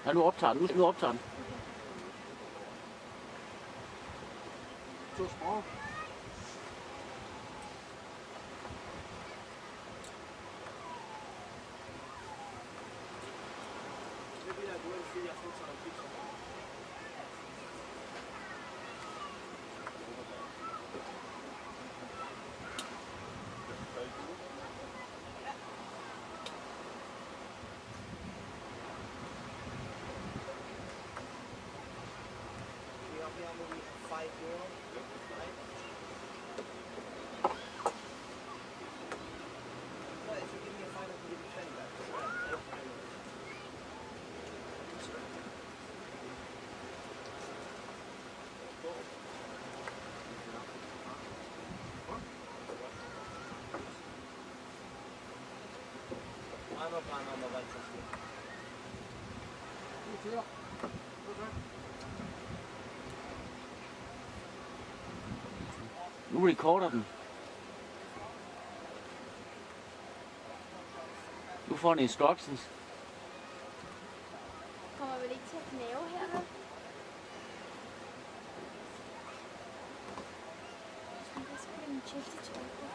Ja, nu optager den. Nu optager den. To sprog. Nu recorder den. Nu får den instructions. Kommer vel ikke til at knæve her, vel? Det skal blive en chelsea tøj på.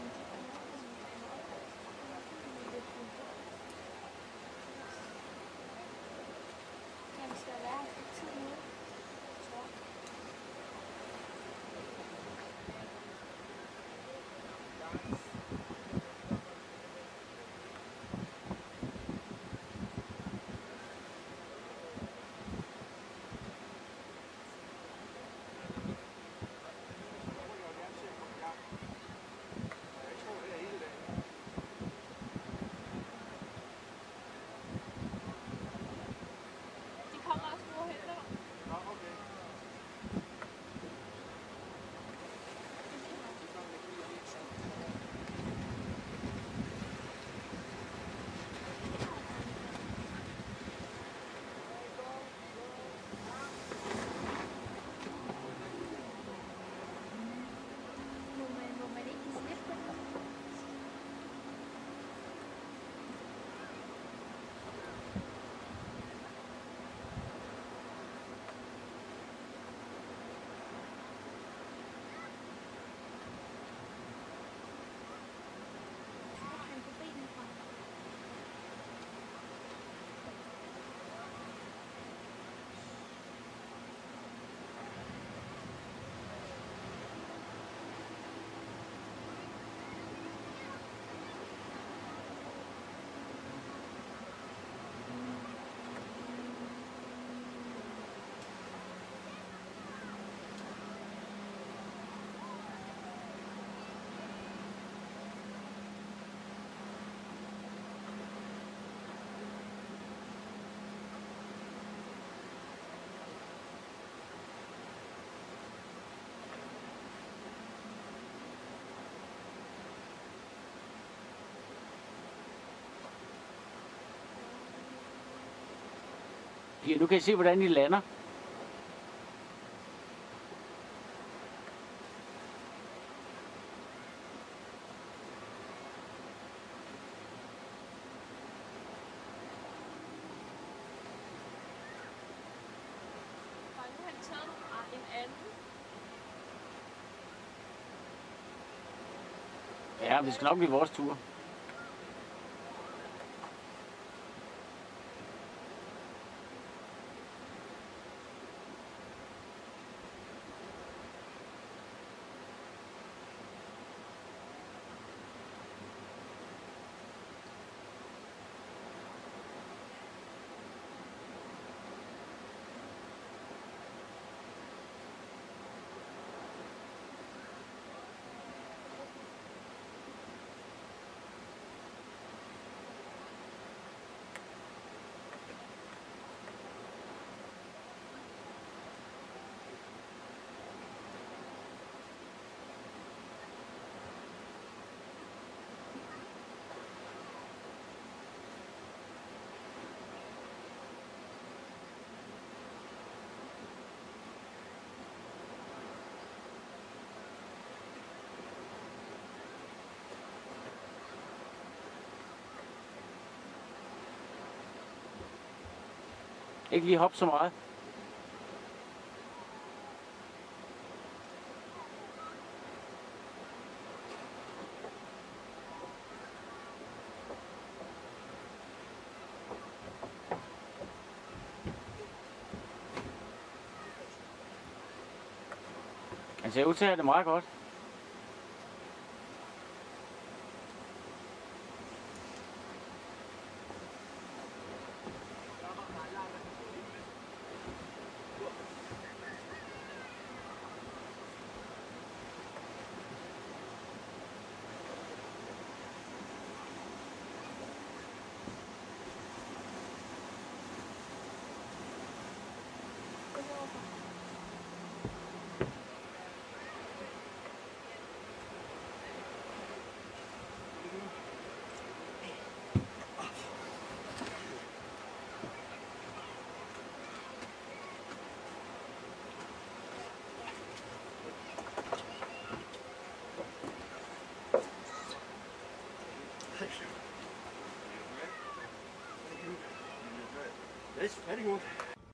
Jamen, skal der være efter 10 minutter? Tror jeg. De kommer også nu og henter dig. Må man ikke give slip på det? Hvor har han på benene fra? Ja, nu kan I se, hvordan I lander. Og nu har de taget en anden. Ja, det skal nok blive vores tur. Ikke lige hoppe så meget. Han ser ud til at have det meget godt. Yes, very good.